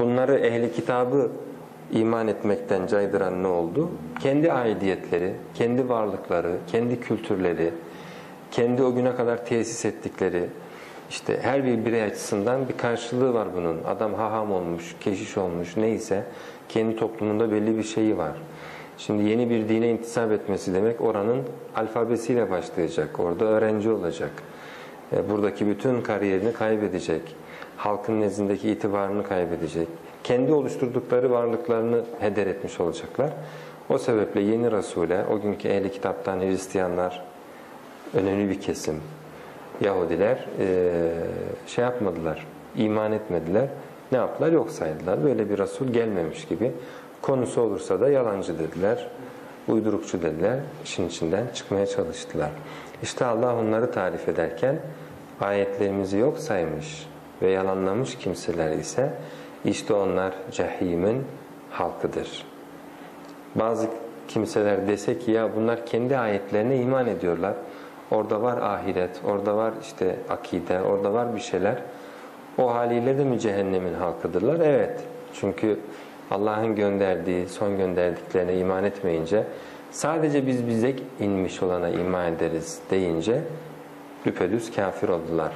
Bunları ehli kitabı iman etmekten caydıran ne oldu? Kendi aidiyetleri, kendi varlıkları, kendi kültürleri, kendi o güne kadar tesis ettikleri, işte her bir birey açısından bir karşılığı var bunun. Adam haham olmuş, keşiş olmuş, neyse kendi toplumunda belli bir şeyi var. Şimdi yeni bir dine intisap etmesi demek oranın alfabesiyle başlayacak, orada öğrenci olacak. Buradaki bütün kariyerini kaybedecek, halkın nezdindeki itibarını kaybedecek, kendi oluşturdukları varlıklarını heder etmiş olacaklar. O sebeple yeni Resul'e, o günkü ehli kitaptan Hristiyanlar, önemli bir kesim, Yahudiler şey yapmadılar, iman etmediler. Ne yaptılar? Yok saydılar. Böyle bir Resul gelmemiş gibi. Konusu olursa da yalancı dediler, uydurukçu dediler. İşin içinden çıkmaya çalıştılar. İşte Allah onları tarif ederken ayetlerimizi yok saymış ve yalanlamış kimseler ise işte onlar cehimin halkıdır. Bazı kimseler dese ki ya bunlar kendi ayetlerine iman ediyorlar. Orada var ahiret, orada var işte akide, orada var bir şeyler. O haliyle de mi cehennemin halkıdırlar? Evet. Çünkü Allah'ın gönderdiği, son gönderdiklerine iman etmeyince, sadece biz bize inmiş olana iman ederiz deyince düpedüz kafir oldular.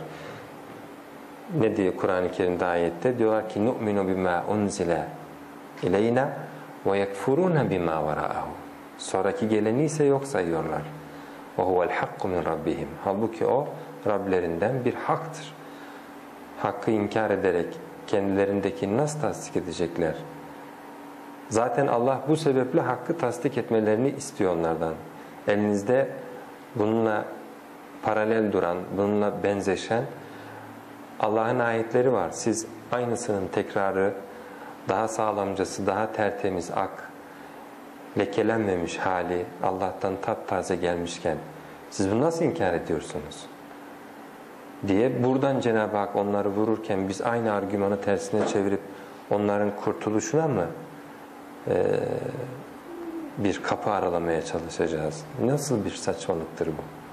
Ne diyor Kur'an-ı Kerim'de ayette? Diyorlar ki nu'minu bima unzile ileyna ve yekfuruna bima vara'ahu. Sonraki geleni ise yok sayıyorlar. Ve huvel hakku min rabbihim. Halbuki o Rablerinden bir haktır. Hakkı inkar ederek kendilerindekini nasıl tasdik edecekler? Zaten Allah bu sebeple hakkı tasdik etmelerini istiyor onlardan. Elinizde bununla paralel duran, bununla benzeşen Allah'ın ayetleri var. Siz aynısının tekrarı, daha sağlamcası, daha tertemiz, ak, lekelenmemiş hali Allah'tan taptaze gelmişken siz bunu nasıl inkar ediyorsunuz? Diye buradan Cenab-ı Hak onları vururken biz aynı argümanı tersine çevirip onların kurtuluşuna mı bir kapı aralamaya çalışacağız? Nasıl bir saçmalıktır bu?